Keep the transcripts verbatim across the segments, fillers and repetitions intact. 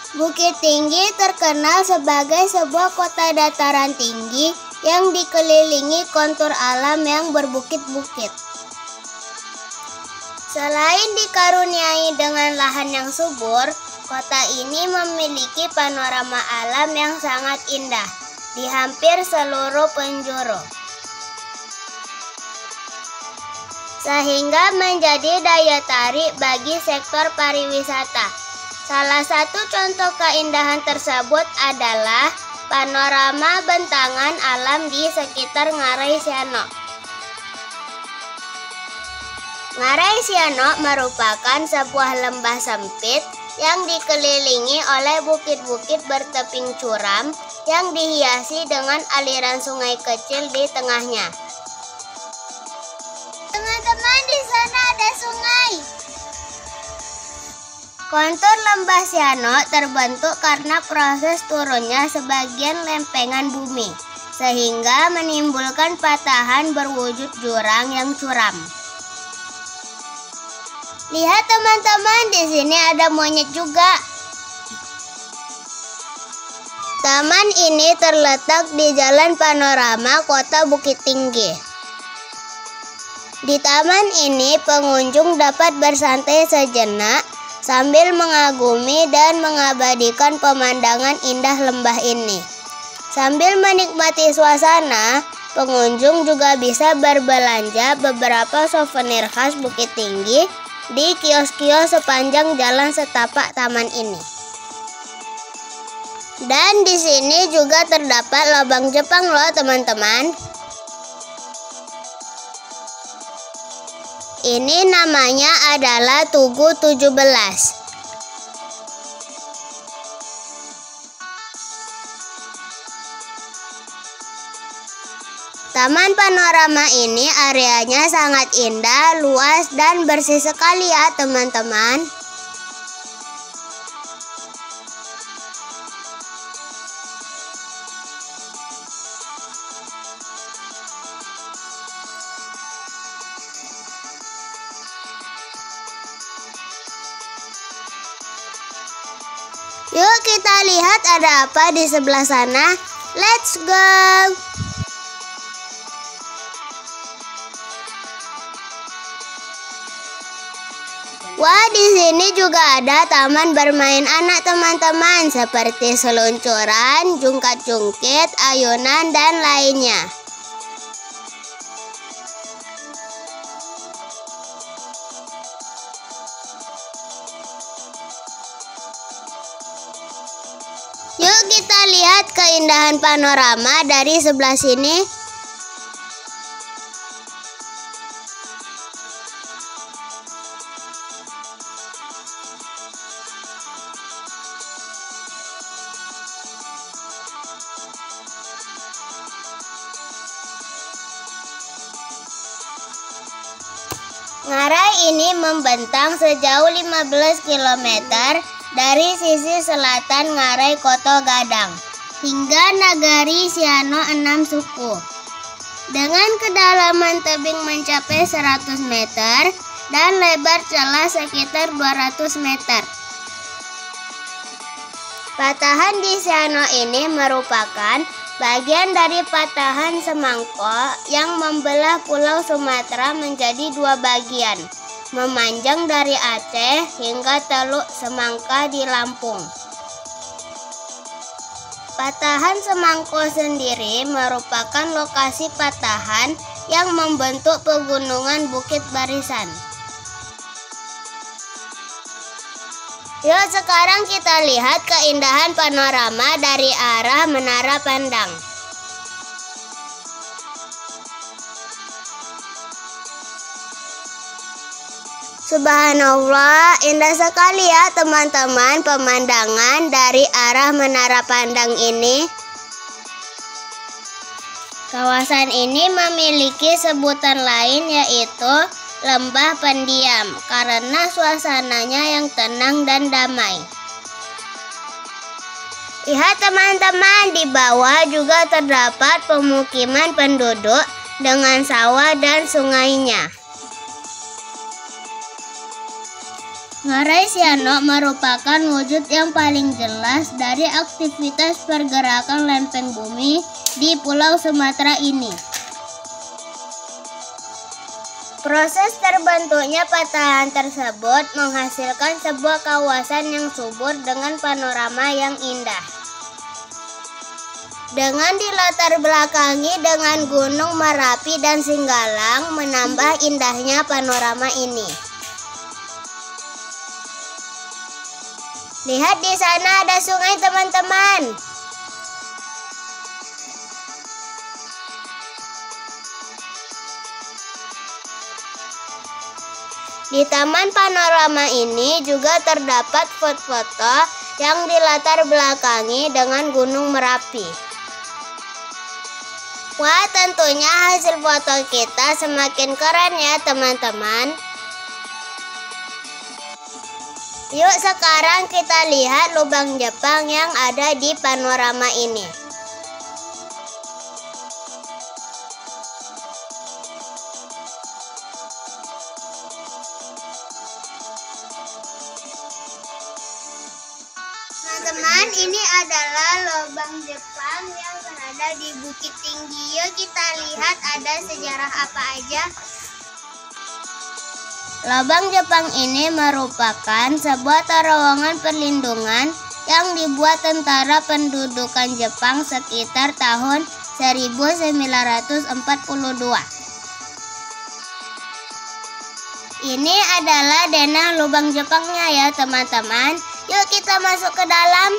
Bukit Tinggi terkenal sebagai sebuah kota dataran tinggi yang dikelilingi kontur alam yang berbukit-bukit. Selain dikaruniai dengan lahan yang subur, kota ini memiliki panorama alam yang sangat indah di hampir seluruh penjuru, sehingga menjadi daya tarik bagi sektor pariwisata. Salah satu contoh keindahan tersebut adalah panorama bentangan alam di sekitar Ngarai Sianok. Ngarai Sianok merupakan sebuah lembah sempit yang dikelilingi oleh bukit-bukit berteping curam yang dihiasi dengan aliran sungai kecil di tengahnya. Teman-teman, di sana ada sungai. Kontur lembah Sianok terbentuk karena proses turunnya sebagian lempengan bumi, sehingga menimbulkan patahan berwujud jurang yang curam. Lihat teman-teman, di sini ada monyet juga. Taman ini terletak di Jalan Panorama Kota Bukit Tinggi. Di taman ini pengunjung dapat bersantai sejenak sambil mengagumi dan mengabadikan pemandangan indah lembah ini. Sambil menikmati suasana, pengunjung juga bisa berbelanja beberapa souvenir khas Bukit Tinggi di kios-kios sepanjang jalan setapak taman ini. Dan di sini juga terdapat lubang Jepang loh teman-teman. Ini namanya adalah Tugu tujuh belas. Taman panorama ini areanya sangat indah, luas, dan bersih sekali ya teman-teman. Yuk kita lihat ada apa di sebelah sana. Let's go! Wah, di sini juga ada taman bermain anak teman-teman, seperti seluncuran, jungkat-jungkit, ayunan, dan lainnya. Yuk kita lihat keindahan panorama dari sebelah sini. Ngarai ini membentang sejauh lima belas kilometer dari sisi selatan Ngarai Koto Gadang hingga Nagari Sianok enam suku. Dengan kedalaman tebing mencapai seratus meter dan lebar celah sekitar dua ratus meter. Patahan di Sianok ini merupakan bagian dari patahan Semangko yang membelah Pulau Sumatera menjadi dua bagian, memanjang dari Aceh hingga Teluk Semangka di Lampung. Patahan Semangko sendiri merupakan lokasi patahan yang membentuk pegunungan Bukit Barisan. Yuk sekarang kita lihat keindahan panorama dari arah Menara Pandang. Subhanallah, indah sekali ya teman-teman pemandangan dari arah Menara Pandang ini. Kawasan ini memiliki sebutan lain yaitu Lembah Pendiam karena suasananya yang tenang dan damai. Lihat teman-teman, di bawah juga terdapat pemukiman penduduk dengan sawah dan sungainya. Ngarai Sianok merupakan wujud yang paling jelas dari aktivitas pergerakan lempeng bumi di Pulau Sumatera ini. Proses terbentuknya patahan tersebut menghasilkan sebuah kawasan yang subur dengan panorama yang indah. Dengan dilatar belakangi dengan Gunung Merapi dan Singgalang, menambah indahnya panorama ini. Lihat di sana ada sungai, teman-teman. Di taman panorama ini juga terdapat foto-foto yang dilatar belakangi dengan Gunung Merapi. Wah, tentunya hasil foto kita semakin keren ya, teman-teman. Yuk sekarang kita lihat lubang Jepang yang ada di panorama ini. Teman-teman, ini adalah lubang Jepang yang berada di Bukit Tinggi. Yuk kita lihat ada sejarah apa aja. Lubang Jepang ini merupakan sebuah terowongan perlindungan yang dibuat tentara pendudukan Jepang sekitar tahun seribu sembilan ratus empat puluh dua. Ini adalah denah lubang Jepangnya ya, teman-teman. Yuk kita masuk ke dalam.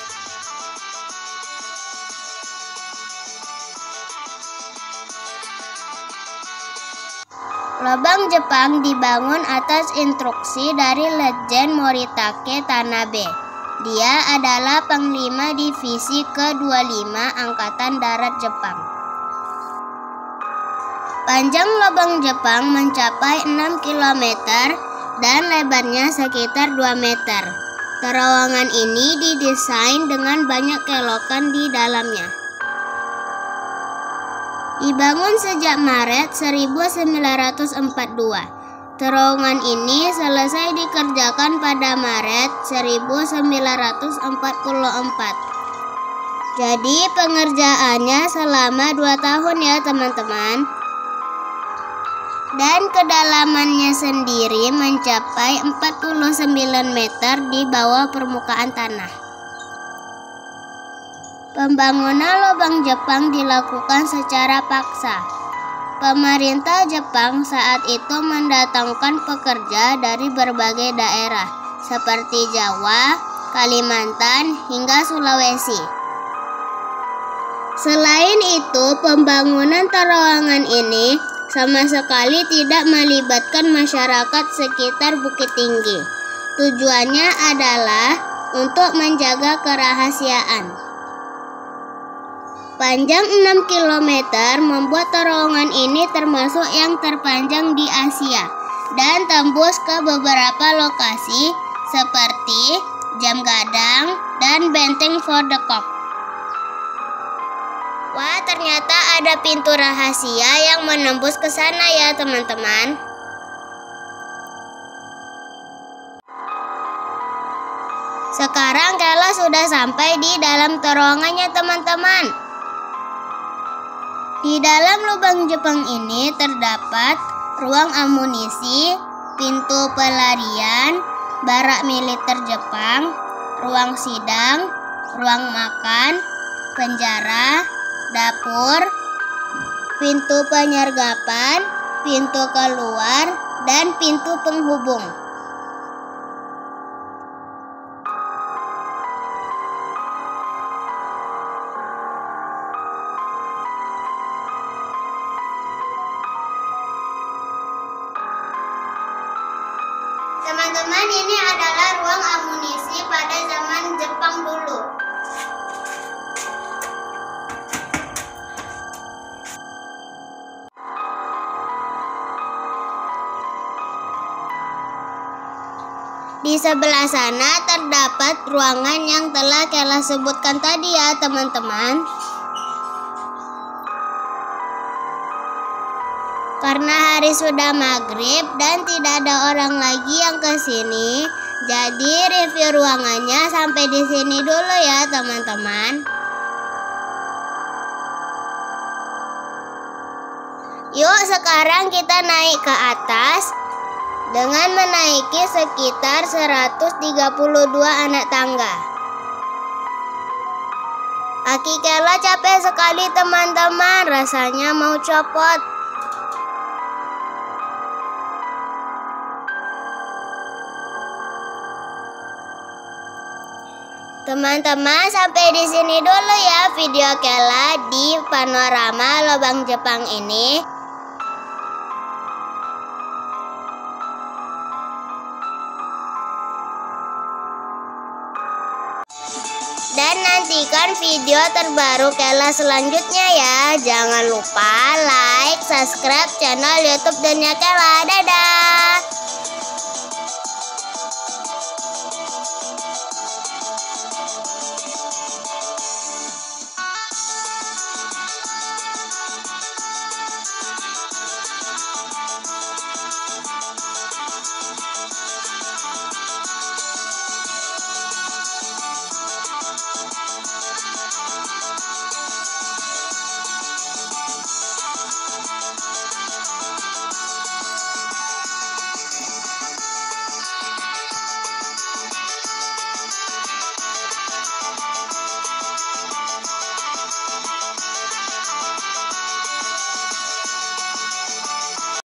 Lubang Jepang dibangun atas instruksi dari Letjen Moritake Tanabe. Dia adalah Panglima Divisi ke dua puluh lima Angkatan Darat Jepang. Panjang lubang Jepang mencapai enam kilometer dan lebarnya sekitar dua meter. Terowongan ini didesain dengan banyak kelokan di dalamnya. Dibangun sejak Maret seribu sembilan ratus empat puluh dua. Terowongan ini selesai dikerjakan pada Maret seribu sembilan ratus empat puluh empat. Jadi pengerjaannya selama dua tahun ya, teman-teman. Dan kedalamannya sendiri mencapai empat puluh sembilan meter di bawah permukaan tanah. Pembangunan lubang Jepang dilakukan secara paksa. Pemerintah Jepang saat itu mendatangkan pekerja dari berbagai daerah seperti Jawa, Kalimantan, hingga Sulawesi. Selain itu, pembangunan terowongan ini sama sekali tidak melibatkan masyarakat sekitar Bukit Tinggi. Tujuannya adalah untuk menjaga kerahasiaan. Panjang enam kilometer membuat terowongan ini termasuk yang terpanjang di Asia dan tembus ke beberapa lokasi seperti Jam Gadang dan Benteng Fort de Kock. Wah, ternyata ada pintu rahasia yang menembus ke sana ya, teman-teman. Sekarang Kela sudah sampai di dalam terowongannya, teman-teman. Di dalam lubang Jepang ini terdapat ruang amunisi, pintu pelarian, barak militer Jepang, ruang sidang, ruang makan, penjara, dapur, pintu penyergapan, pintu keluar, dan pintu penghubung. Teman-teman, ini adalah ruang amunisi pada zaman Jepang dulu. Di sebelah sana terdapat ruangan yang telah Kela sebutkan tadi ya, teman-teman. Karena hari sudah maghrib dan tidak ada orang lagi yang kesini, jadi review ruangannya sampai di sini dulu ya teman-teman. Yuk sekarang kita naik ke atas dengan menaiki sekitar seratus tiga puluh dua anak tangga. Kaki Kela capek sekali teman-teman, rasanya mau copot. Teman-teman, sampai di sini dulu ya video Kela di panorama lubang Jepang ini. Dan nantikan video terbaru Kela selanjutnya ya. Jangan lupa like, subscribe channel YouTube Dunia Kela. Dadah.